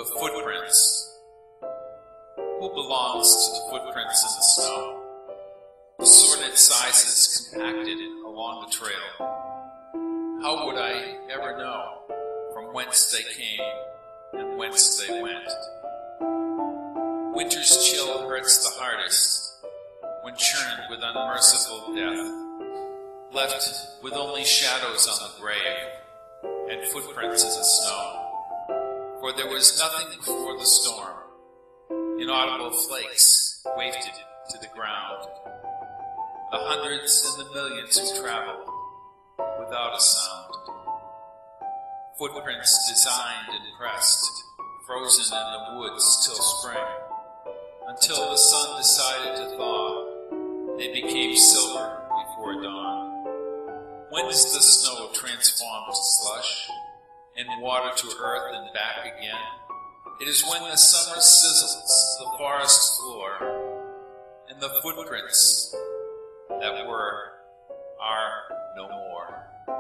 The footprints. Who belongs to the footprints in the snow? Assorted sizes compacted along the trail. How would I ever know from whence they came and whence they went? Winter's chill hurts the hardest when churned with unmerciful death, left with only shadows on the grave and footprints in the snow. For there was nothing before the storm, inaudible flakes wafted to the ground. The hundreds and the millions who traveled without a sound. Footprints designed and pressed, frozen in the woods till spring, until the sun decided to thaw. They became silver before dawn. When is the snow transformed to slush, and water to earth and back again? It is when the summer sizzles the forest floor, and the footprints that were are no more.